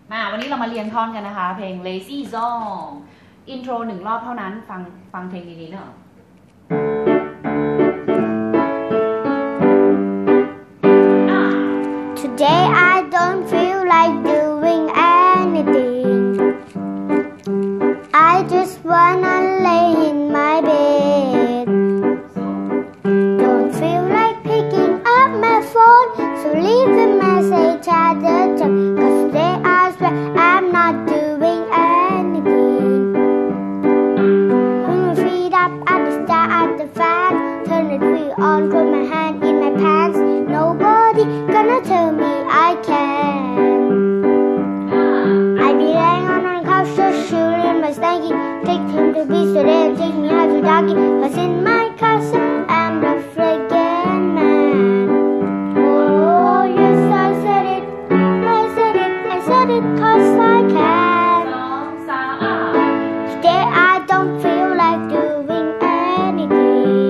มาวันนี้เรามาเรียนท่อนกันนะคะเพลง Lazy Song อินโทร1 รอบเท่านั้นฟังเพลงดีๆเนอะ Today I don't feel like doing anything. I just wanna lay in my bed. Don't feel like picking up my phone, so leave a message at the top. 'Cause today I swear I'm not doing anything. Put my feet up at the start at the fan. Turn the TV on, put my hand in my pants. Nobody gonna tell me I can. I be laying on the couch, just shooting my stanky. Take him to be so damn, take me out to doggy. 'Cause in my castle, I'm the friggin' man. Oh, yes, I said it, I said it, I said it 'cause I can. Today I don't feel like doing anything.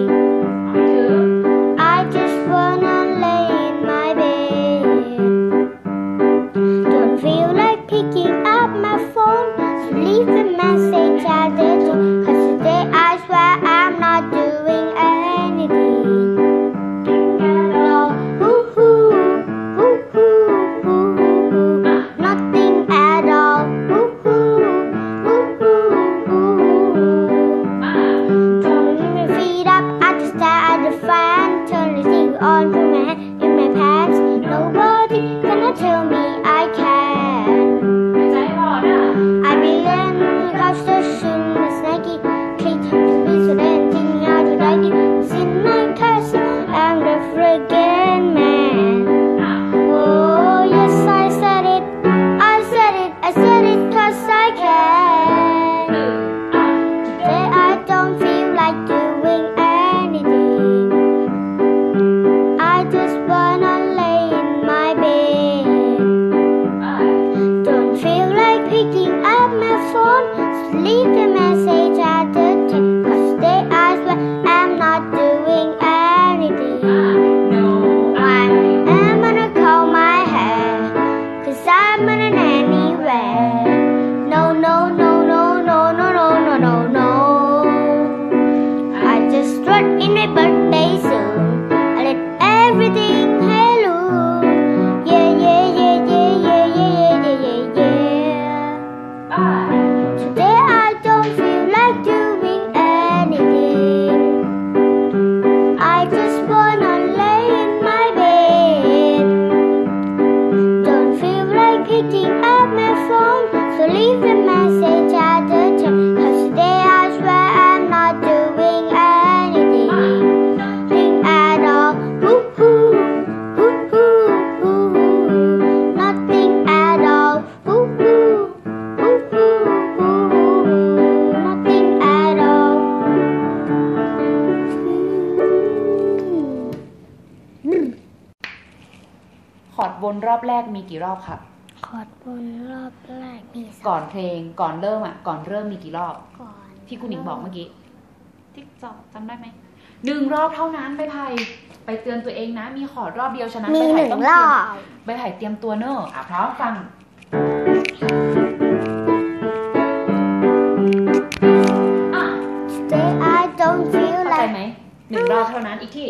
I just wanna lay in my bed. Don't feel like picking up my phone, so leave a message at the door. 'Cause today I swear I'm not doing anything at all. Woo-hoo, woo-hoo, woo-hoo. Nothing at all. Woo-hoo, woo-hoo, woo-hoo. Turn my feet up, I just stare at the fan. Turn the TV on, put my hand in my pants. Nobody gonna tell me I can. I began to couch the shoe, my snacky. Treat him to be so damn, take me out to doggy. It's in my castle, I'm the friggin' man. Oh, yes, I said it, I said it, I said it 'cause I can. Today I don't feel like doing anything. I just wanna lay in my bed. Don't feel like picking up my phone, so leave a message at the tip. 'Cause today I swear I'm not doing anything. I'm gonna comb my hair, 'cause I'm running anywhere. No, no, no, no, no, no, no, no, no, no. I just strut in my birthday suit. I let everything hello. Yeah, yeah, yeah, yeah, yeah, yeah, yeah, yeah, yeah. Today I don't feel like doing anything. I just wanna lay in my bed. Don't feel like picking up my phone, so leave a message at the top. 'Cause today I swear I'm not doing anything. Nothing at all. Woo-hoo, woo-hoo, woo-hoo. Nothing at all. Woo-hoo, woo-hoo, woo-hoo. Nothing at all. คอร์ดวนรอบแรกมีกี่รอบครับคอร์ดบนรอบแรกมีสก่อนเพลงก่อนเริ่มมีกี่รอบก่อนที่คุณหญิงบอกเมื่อกี้ติ๊กจำได้ไหม1 รอบเท่านั้นใบไผ่ไปเตือนตัวเองนะมีคอร์ดรอบเดียวฉะนั้นมีใบหไผ่นึ่งต้องรอบใบไผ่เตรียมตัวเนอะพร้อมฟัง Today I don't feel เข้าใจ like ไหม1 รอบเท่านั้นอีกที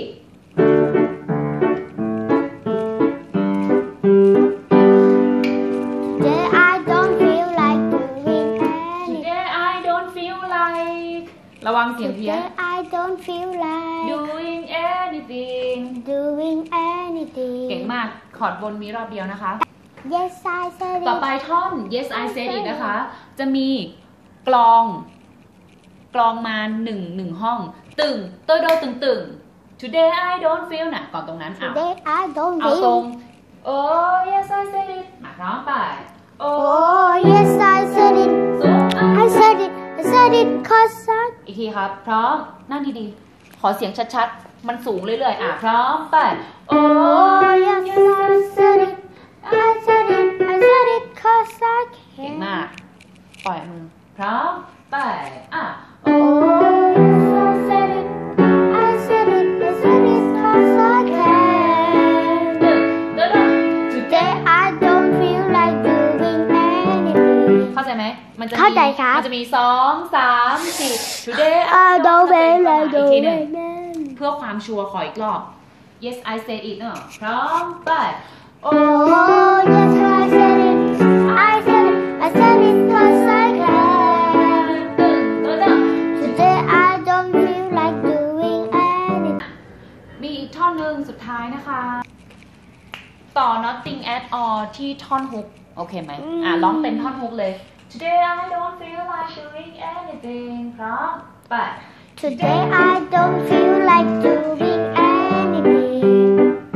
Today I don't feel like doing anything. Today I don't feel like ระวังเสียงเพี้ยน Today I don't feel like doing anything doing anything. เก่งมากคอร์ดบนมีรอบเดียวนะคะ Yes I said ต่อ it. ไปท่อน Yes I said it นะคะ จะมีกลองมาหนึ่งห้อง ตึงโตโดตึง Today I don't feel น่ะก่อนตรงนั้นเอา Today I don't เอาตรง feel. Oh yes I said it มาพร้อมไป Oh yes I said it. I said it. I said it 'cause I. อีกทีครับ พร้อมนั่งดีๆ ขอเสียงชัดๆ มันสูงเรื่อยๆพร้อมไป Oh yes I said it. I said it. I said it 'cause I เก่ง can. มาก ปล่อยมือ พร้อมไป Oh yes I said it. I said it. I said it 'cause I can. Today I don't feel like doing anything. ใจไหมมันจะมีเข้าใจครับมันจะมี2 3 4 today I don't feel like อีกทีหนึ่ง doing it เพื่อความชัวร์ขออีกรอบ yes I said it เนอะพร้อมไป Oh yes I said it I said it I said it 'cause I can ตึงตัวตึง Today I don't feel like doing anything มีอีกท่อนหนึ่งสุดท้ายนะคะ ต่อ nothing at all ที่ท่อนฮุกโอเคไหมร้องเป็นท่อนฮุกเลย Today I don't feel like doing anything พร้อมไป Today I don't feel like doing anything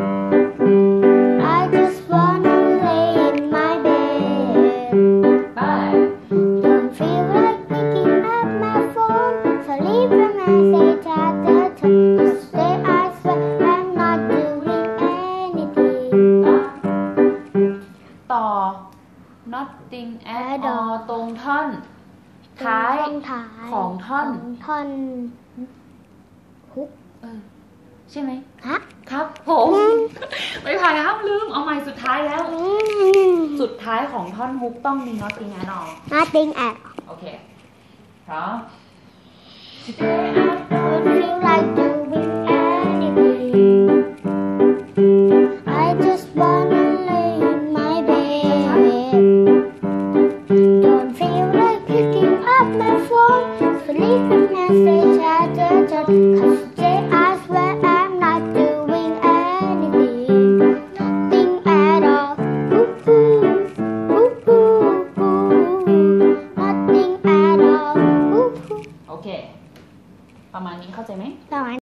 I just wanna lay in my bed ไป Don't feel like picking up my phone So leave when I say ta ta ta Cause today I swear I'm not doing anything ต่อ nothing at all ตรงท่อนท้ายของท่อนฮุกใช่ไหมฮะครับผม ไม่ผ่านครับลืม เอาใหม่สุดท้ายแล้ว สุดท้ายของท่อนฮุกต้องมี nothing at all Nothing at โอเค พร้อม all Don't feel like doing